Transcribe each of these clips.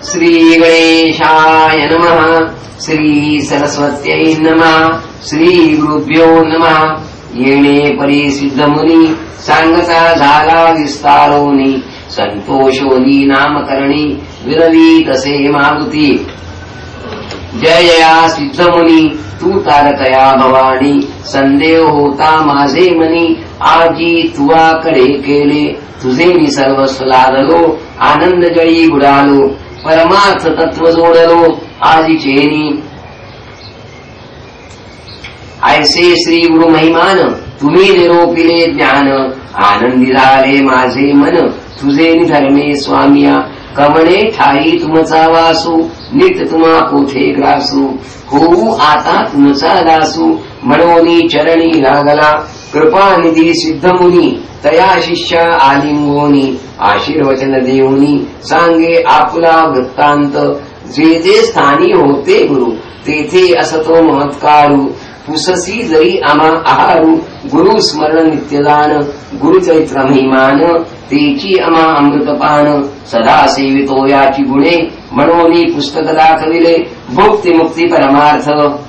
श्री गणेशाय नमः. श्री सरस्वत्यै नमः. श्री गुरुभ्यो नमः. येणे परी सिद्ध मुनी सांगता झाला विस्तारोनी. संतोषोनी नामकरणी विरवी तसे मागुती. जय जया सिद्ध मुनी तू तारकया भवानी. संदेह होता माझे मनी आजी तुवाकडे केले. तुझे मी सर्वस्व लादलो आनंद जळी बुडालो. परमार्थ तत्व जोडलो आजीचेनी. ऐसे श्री गुरु महिमान तुम्ही निरोपिले ज्ञान. आनंदी झाले माझे मन तुझे धर्मे स्वामिया. कवणे ठाई तुमचा वासू नित तुम्हा कोठे ग्रासू. होऊ आता तुमचा दासू म्हणोनी चरणी लागला. कृपानिधी सिद्ध मुनी तया शिष्य आलिंगोनी. आशीर्वचन देऊनी सांगे आपुला वृत्तांत. जे जे स्थानी होते गुरु तेथे असतो महत्कारू. पुससी जरी आम्हा आहारू गुरु स्मरण नित्यदान. गुरुचरित्र महिमान तेची आम्हा अमृतपान. सदा सेवितो याची गुणे म्हणोनी पुस्तक दाखविले. भुक्ती मुक्ती परमार्थ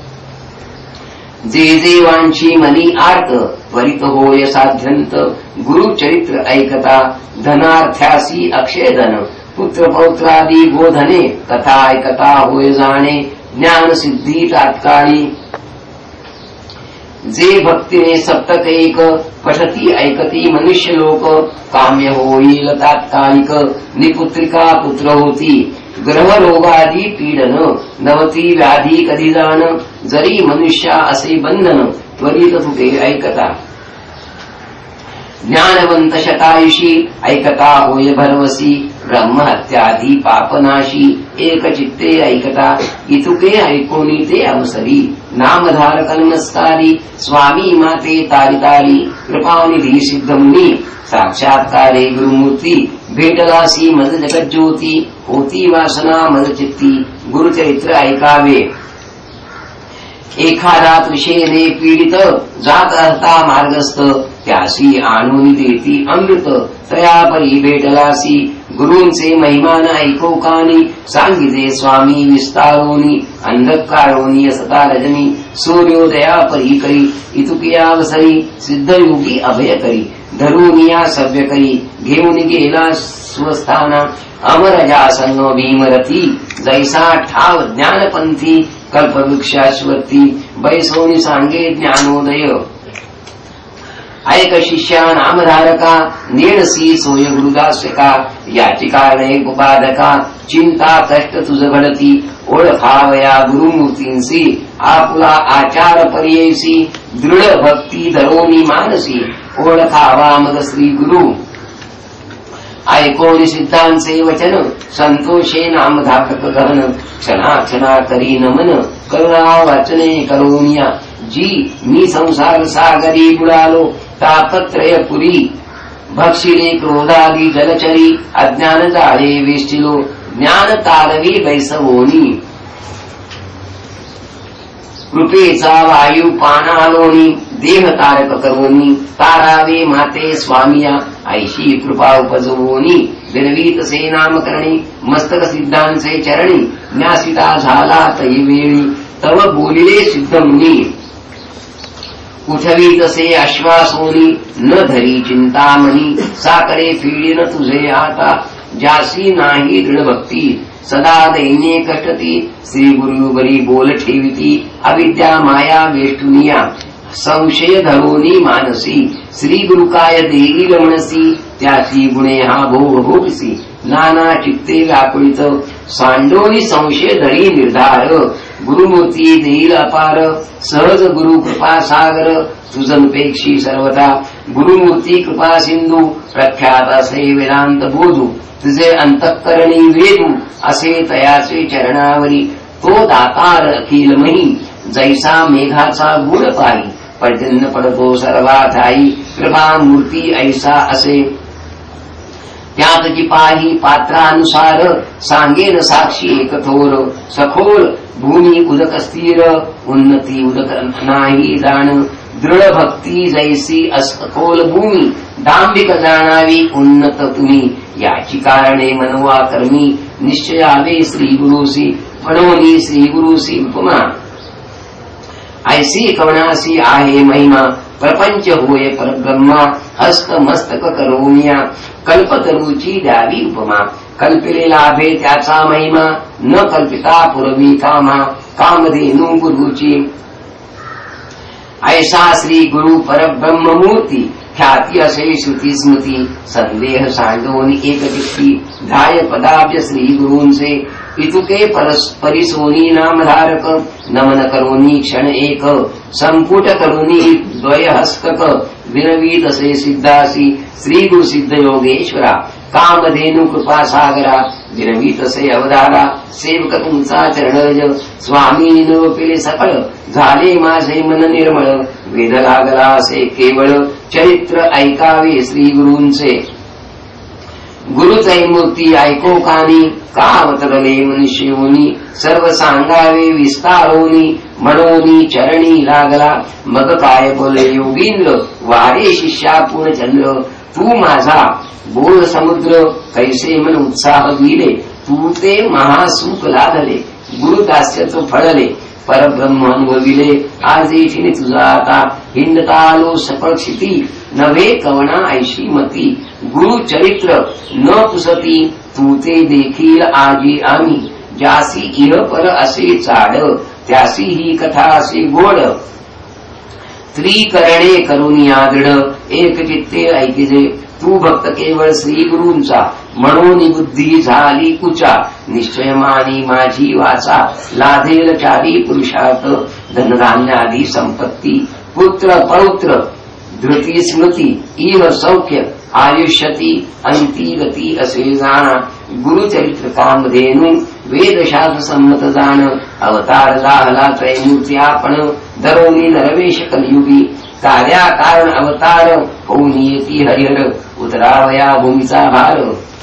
जे जे वांची मनी आर्त. त्वरित होय साध्यंत गुरुचरित्र ऐकता. धनार्थ्यासी अक्षय धन पुत्र पौत्रादी गोधने. कथा ऐकता होय जाणे ज्ञान सिद्धी तात्काळी. जे भक्तीने सप्तक एक पठती ऐकती मनुष्य लोक. काम्य होईल तात्कालिक निपुत्रिका पुत्र होती. ग्रह रोगादी पीडन नवती व्याधी कधी जाण. जरी मनुष्या असे बंधन त्वरित तुटे ऐकता. ज्ञानवंत शतायुषी ऐकता होय भरवसी. ब्रह्महत्यादी पापनाशी एक चित्ते ऐकता. इतुके ऐकोनी ते अवसरी नामधारक नमस्कारी. स्वामी माते तारितारी कृपानिधी सिद्ध मुनी. साक्षात्कारे गुरुमूर्ती भेटलासी मज जगज्योती. होती वासना मज चित्ती गुरुचरित्र ऐकावे. एखादा विषयने पीडित जात असता मार्गस्थ. त्यासी आणून देती अमृत तया परी भेटलासी. गुरूंचे महिमान ऐको कानी सांगिते स्वामी विस्तारोनी. अंधकारोनी असता रजनी सूर्योदया परी करी. इतुकियावसरी सिद्धयोगी अभय करी. धरुनिया सभ्य करी घेऊन गेला स्वस्थाना. अमरजासन भीमरथी जैसा ठाव ज्ञानपंथी. कल्पवृक्षाश्वती बैसोनी सांगे ज्ञानोदय. ऐक शिष्या नामधारका नेणसी सोय गुरुदासका. याची कारणे उपादका चिंता कष्ट तुझ घडती. ओळखावया गुरुमूर्तींसी आपला आचार पर्ययसी. दृढ भक्ती धरोनी मानसी ओळखावा मग श्री गुरु. ऐकोनी सिद्धांचे वचन संतोषे नामधारक गहन. क्षणा करी नमन करुणा वाचने करोनिया. जी मी संसार सागरी बुडालो तापत्रय पुरी. भक्षिले क्रोधादी जलचरी अज्ञान जाळे वेष्टिलो. ज्ञान तालवी बैसवोनी कृपेचा वायू पानालोनी. देह तारक करोनी तारावे माते स्वामिया. ऐशी कृपा उपजवोनी विरवीत से नामकरणी. मस्तक सिद्धांचे चरणी न्यासिता झाला तै वेळी. तव बोलिले सिद्ध मुनी उठवी तसे आश्वासोनी. न धरी चिंतामणी साकरे फिडीन तुझे आता. जासी नाही दृढ भक्ती सदा दैन्ये कष्टती. श्री गुरु बरी बोल ठेविती अविद्या माया वेष्टुनिया. संशय धरोनी मानसी श्री गुरु काय देईल म्हणसी. त्याची गुणे हा भोग भोगसी नाना चित्ते व्याकुळित. सांडोनी संशय धरी निर्धार. गुरुमूर्ती देईल अपार सहज गुरु कृपा सागर. तुझनपेक्षी सर्वथा गुरुमूर्ती कृपा सिंधू. प्रख्यात असे वेदांत बोधू तुझे अंतःकरणी वेदू. असे तयाचे चरणावरी तो दातार अखिलमही. जैसा मेघाचा गुण पाही पर्जन्य पडतो सर्वाधाई. कृपा मूर्ती ऐसा असे त्यातची पाही पात्रानुसार. सांगेन साक्षी एक थोर सखोल भूमी उदक स्थिर. उन्नती उदक नाही जाण. दृढ भक्ती जैसी असखोल भूमी दांभिक जाणावी उन्नत तुम्ही याची कारणे मनवा कर्मी निश्चयावे श्री गुरुसी म्हणून श्री गुरुसी उपमा ऐसी कवनासी आहे महिमा प्रपंच होय परब्रह्मा हस्त मस्तक करोमिया कल्पतरुची द्यावी उपमा कल्पिले लाभे त्याचा महिमा न कल्पिता पुरवी कामा कामधेनु गुरुची ऐसा श्री गुरु परब्रह्म मूर्ती ख्याती असे श्रुती स्मृती संदेह सांडोनी एक चित्ती ध्याय पदाब्ज श्री गुरूंचे इतुके परिसोनी नामधारक नमन करोनी क्षण एक संपुट करोनी द्वय हस्तक विनवीत असे सिद्धासी श्री गुरु सिद्ध योगेश्वरा कामधेनु कृपा सागरा विनवीत असे अवधारा सेवक तुमचा चरणज स्वामी निरोपिले सकळ झाले माझे मन निर्मळ वेद लागला असे केवळ चरित्र ऐकावे श्री गुरूंचे गुरुचै मूर्ती ऐको कानी का अवतरले मनुष्योनी सर्व सांगावे विस्तारोनी मनोनी चरणी लागला मग काय बोले योगींद्र वारे शिष्या पूर्णचंद्र तू माझा बोल समुद्र कैसे मन उत्साह दिले तू ते महासुख लादले गुरुदास्यत्व फळले परब्रह्म अनुभविले आज येशीने तुझा आता हिंडतालो सफळ क्षिती नव्हे कवना ऐशी मती गुरु चरित्र न पुसती तू ते देखील आजी आम्ही ज्यासी इह पर असे चाड त्यासी ही कथा असे गोड त्रिकरणे करून दृढ एक चित्ते ऐकिजे तू भक्त केवळ श्री गुरूंचा म्हणून बुद्धी झाली कुचा निश्चय मानी माझी वाचा लाधेल चारी पुरुषार्थ धनधान्यादी संपत्ती पुत्र पौत्र धृती स्मृती इह सौख्य आयुष्यती अंती गती असे जाणा गुरुचरित्र कामधेनु वेदशास्त्र संमत जाण अवतार दाहला त्रयमूर्ती आपण दरोनी नरवेश कलियुगी कार्या कारण अवतार होऊन येती हरिहर उतरावया भूमीचा भार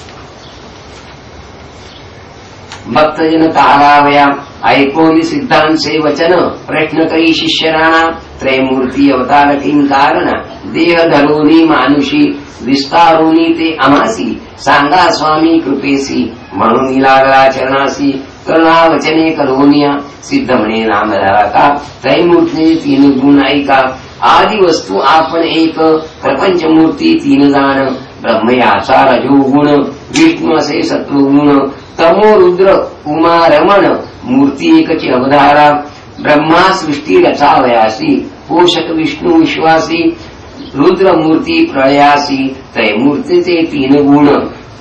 भक्तजन तारावया ऐकोनी सिद्धांचे वचन प्रश्न करी शिष्य राणा त्रयमूर्ती अवतार किं कारण देह धरोनी मानुषी विस्तारोनी ते अमासी सांगा स्वामी कृपेसी म्हणून लागला चरणासी करुणा वचने करोनिया सिद्ध म्हणे नाम का त्रयमूर्ती तीन गुण ऐका आदि वस्तू आपण एक प्रपंच मूर्ती तीन जाण ब्रह्म याचा रजोगुण विष्णू असे सत्वगुण तमो रुद्र उमा रमण मूर्ती एकची अवधारा ब्रह्मा सृष्टी रचावयासी पोषक विष्णू विश्वासी रुद्र मूर्ती प्रळयासी त्रयमूर्तीचे तीन गुण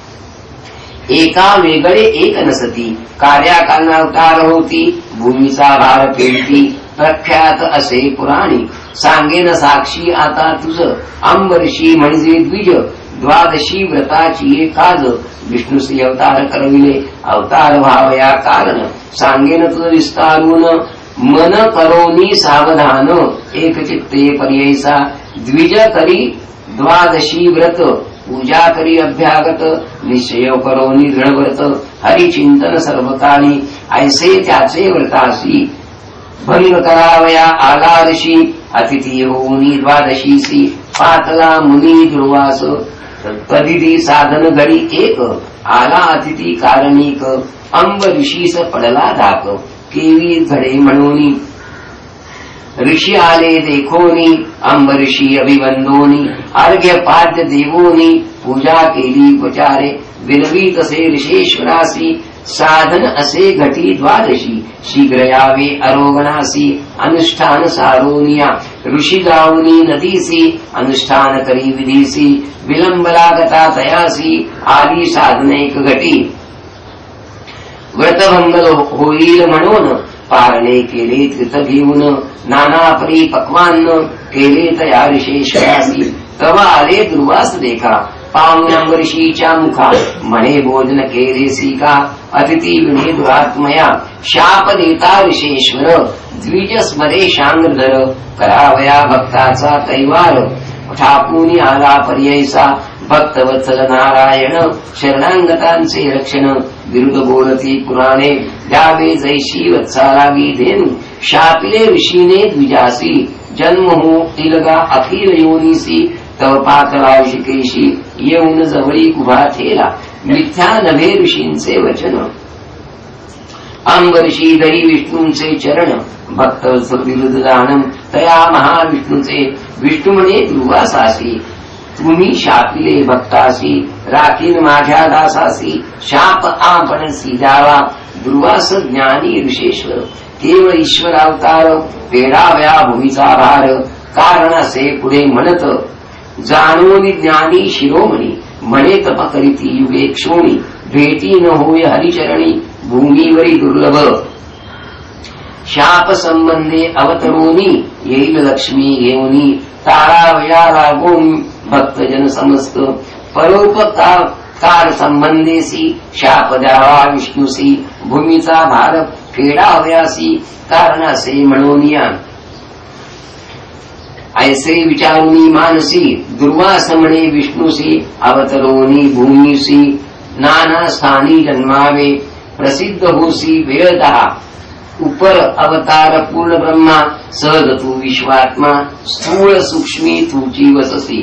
एका वेगळे एक नसती कार्याकारणावतार होती भूमीचा भार पेलती प्रख्यात असे पुराणी सांगेन साक्षी आता तुझ अंबरीशी म्हणजे द्विज द्वादशी व्रताची काज विष्णुश्री अवतार करविले अवतार व्हावया कारण सांगेन तुझ विस्तारून मन करोनी सावधान एक चित्ते पर्ययसा द्विज करी द्वादशी व्रत पूजा करी अभ्यागत निश्चय करोनी दृढव्रत हरिचिंतन सर्व काळी ऐसे त्याचे व्रतासी भंग करावया आगादशी अतिथी होऊनी द्वादशीसी पातला मुनी दुर्वास तदिती साधन घडी एक आला अतिथी कारणिक अंबरीशीस पडला धाक केवी घडे म्हणूनी ऋषी आले देखोनी अंबरीशी अभिवंदोनी अर्घ्य पाद्य देवोनी पूजा केली उपचारे विनवी तसे ऋषेश्वरासी साधन असे घटी द्वादशी शीघ्र यावे अरोगणासी अनुष्ठान सारोनिया ऋषी जाऊनी नदीसी अनुष्ठान करी विधीसी विलंब लागता तयासी आदी साधनेक घटी व्रतभंग होईल म्हणून पारणे केले तीर्थ घेऊन नाना परी पक्वान्न केले तया ऋषेश्वरासी तवा आले दुर्वास देखा पाहुण अंबरीशीच्या मुखा म्हणे भोजन केलेसी का अतिथी विणे दुरात्मया शाप देता ऋषेश्वर द्विज स्मरे शांगधर करावया भक्ताचा तैवार ठाकूनी आला पर्ययसा भक्तवत्सल नारायण शरणांगतांचे रक्षण विरुद्ध बोलती पुराणे द्यावे जैशी वत्सालागी धेनु शापिले ऋषीने द्विजासी जन्म हो इलगा अखिल योनीसी तव पातळाव शिकेशी येऊन जवळी उभा ठेला मिथ्या नभे ऋषींचे वचन अंबरीशी धरी विष्णूंचे चरण भक्त दानम तया महाविष्णूचे विष्णू म्हणे दुर्वासासी तुम्ही शापिले भक्तासी राखीन माझ्या दासासी शाप आपणसी द्यावा दुर्वास ज्ञानी ऋषेश्वर केवळ ईश्वर अवतार पेडाव्या भूमीचा भार कारण असे पुढे म्हणत जाणून ज्ञानी शिरोमणी म्हणे तप करीती युगे क्षोणी भेटी न होय हरिचरणी भूमीवरी दुर्लभ शाप संबंधे अवतरोनी येईल लक्ष्मी घेऊनी तारावया लागून भक्तजन समस्त परोपकार संबंधेसी शाप द्यावा विष्णूसी भूमीचा भार फेडाव्यासी कारण असे म्हणूनिया ऐसे विचारुनी मानसी दुर्वास म्हणे विष्णूसी अवतरोनी भूमीसी नाना स्थानी जन्मावे प्रसिद्ध होसी वेळ दहा उपर अवतार पूर्ण ब्रह्मा सहज तू विश्वात्मा स्थूळ सूक्ष्मी तुची वससी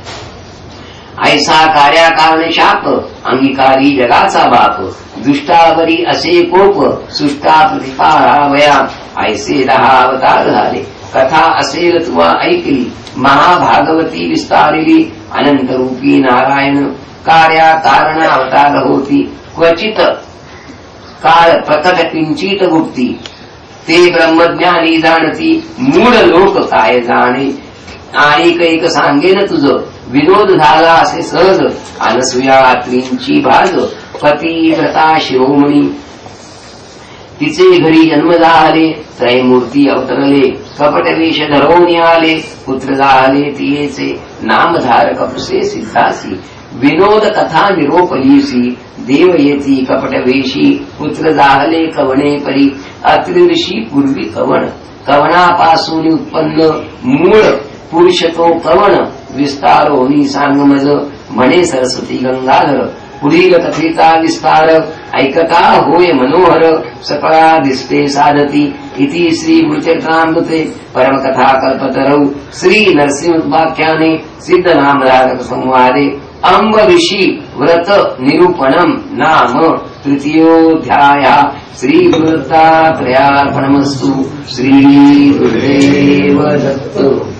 ऐसा कार्याकारण शाप अंगीकारी जगाचा बाप दुष्टावरी असे कोप सुष्टा प्रतिकारावया ऐसे 10 अवतार झाले कथा असेल तुवा ऐकली महाभागवती विस्तारिली अनंत रूपी नारायण कार्या कारण अवतार होती क्वचित काळ प्रकट किंचित गुप्ती ते ब्रह्मज्ञानी जाणती मूळ लोक काय जाणे आणि कैक सांगेन तुझं विनोद झाला असे सहज अनसुया त्रींची भाग पतिव्रता शिरोमणी तिचे घरी जन्म झाले त्रयमूर्ती अवतरले कपट वेश धरवून आले पुत्र झाले तियेचे नामधारक पुसे सिद्धासी विनोद कथा निरोपलीसी देव येती कपट वेशी पुत्र जाहले कवणे परी अत्रिऋषी पूर्वी कवण कवणापासून उत्पन्न मूळ पुरुष तो कवण विस्तार होनी सांगमज म्हणे सरस्वती गंगाधर पुढील कथेचा विस्तार ऐकता होय मनोहर सकळा दिसते साधती इति श्री गुरुचरित्रामृते परमकथा कल्पतरौ श्री नरसिंहवाख्याने सिद्ध नामधारक संवादे अंब ऋषी व्रत निरूपणम नाम तृतीयोऽध्याय श्री गुरुदत्तात्रेयार्पणमस्तु श्री गुरुदेव दत्त।